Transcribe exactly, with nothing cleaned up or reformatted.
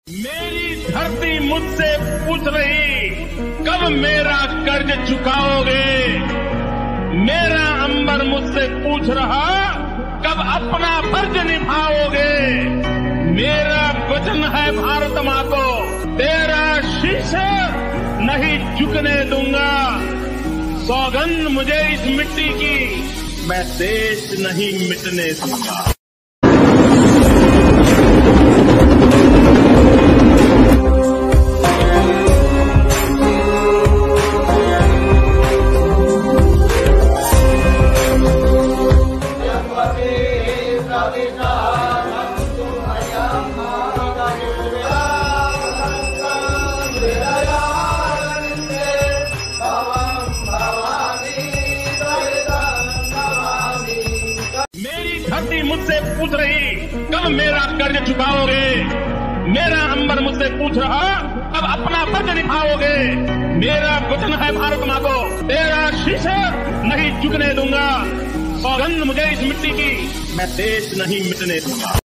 मेरी धरती मुझसे पूछ रही कब मेरा कर्ज चुकाओगे। मेरा अंबर मुझसे पूछ रहा कब अपना फर्ज निभाओगे। मेरा वचन है भारत माँ को तेरा शीश नहीं झुकने दूंगा। सौगंध मुझे इस मिट्टी की मैं देश नहीं मिटने दूंगा। मेरी धरती मुझसे पूछ रही कब मेरा कर्ज चुकाओगे। मेरा अंबर मुझसे पूछ रहा कब अपना फर्ज निभाओगे। मेरा वचन है भारत माँ को तेरा शीश नहीं झुकने दूंगा। सौगंध मुझे इस मिट्टी की मैं देश नहीं मिटने दूंगा।